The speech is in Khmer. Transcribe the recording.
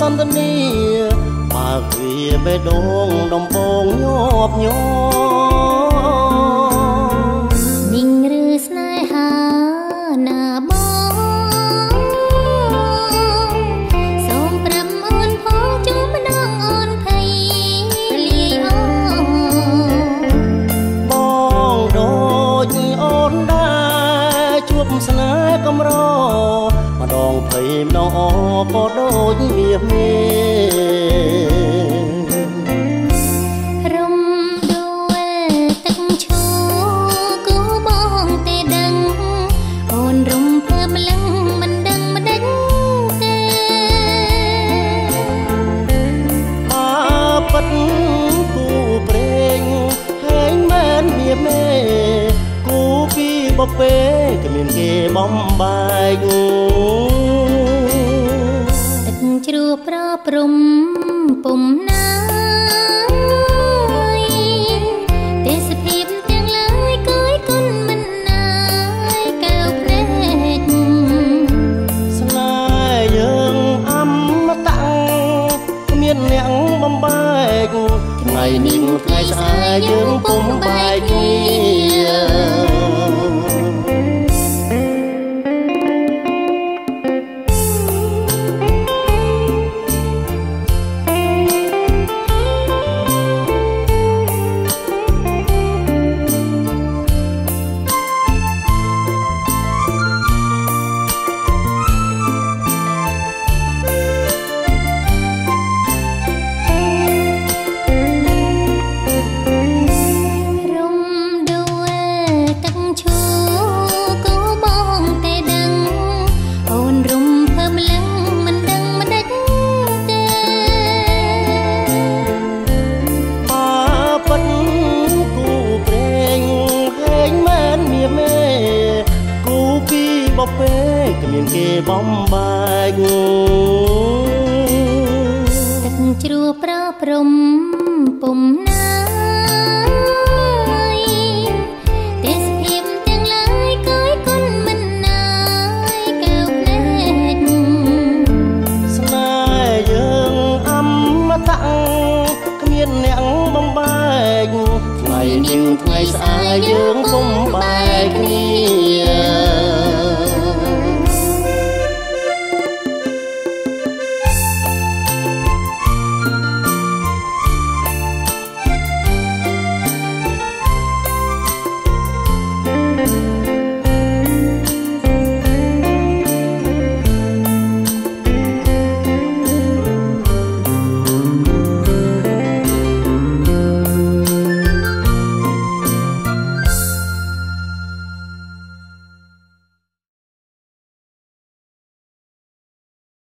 ន្ទនីបើគ្រាបេះដូងដំបងញាប់ញ័រនិញឬស្នេហាណាបងសូមប្រាប់អូនផងជុំម្ដងអូនភ័យលាយបងដូចអូនដែរជួបស្នេហ៍កំរម្ដងភ័យម្ដងអក៏ដូចមាសមេរំដួលទឹកឈូគូបងទេដឹងអូនរំភើបម្លឹងមិនដឹងមិនដេញទេពិតគូព្រេងហែងមែនមាសមេគូពីបពេគ្មានគេបំបែកទឹកជ្រោះប្រព្រំពុំណាយទេសភាពទាំងឡាយគយគុណមិនណាយកែវភ្នែកស្នេហ៍យើងអមតៈគ្មានអ្នកបំបែកថ្ងៃនេះថ្ងៃស្អែកយើងពុំបែកគ្នាពេលគ្មានគេបំបែកទឹកជ្រោះប្រព្រំពុំណា